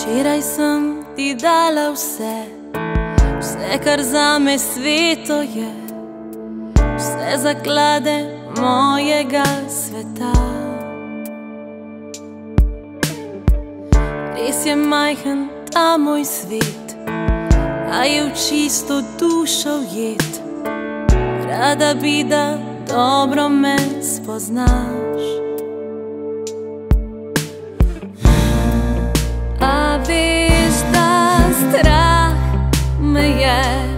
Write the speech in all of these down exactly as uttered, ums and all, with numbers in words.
Včeraj sem ti dala vse, vse, kar zame sveto je, vse zaklade mojega sveta. Res je majhen ta moj svet, a je v čisto dušo ujet. Rada bi, da dobro me spoznaš. A veš, da strah me je,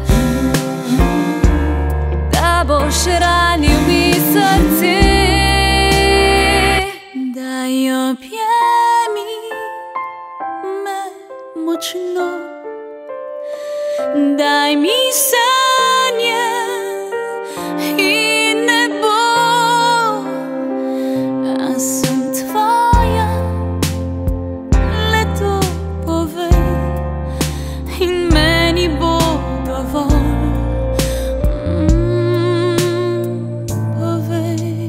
da boš ranil mi srce, daj objemi me močno, daj mi sanje in nebo. A sem tvoja, le to povej in meni bo dovolj. mm, Povej.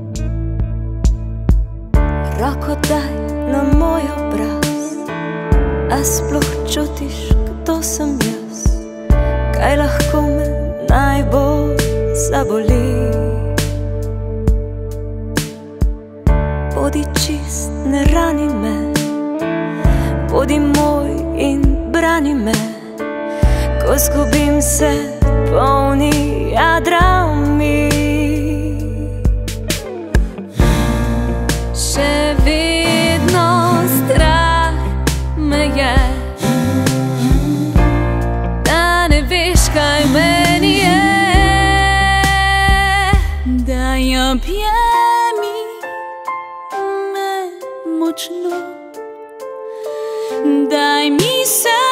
Roko daj na moj obraz, a sploh čutiš, kdo sem jaz? Kaj lahko me najbolj zaboli? Bodi čist, ne rani me, bodi moj in brani me, ko zgubim se polni jadrami. Še vedno strah me je, da ne veš, kaj meni je. Daj objemi me močno, daj mi se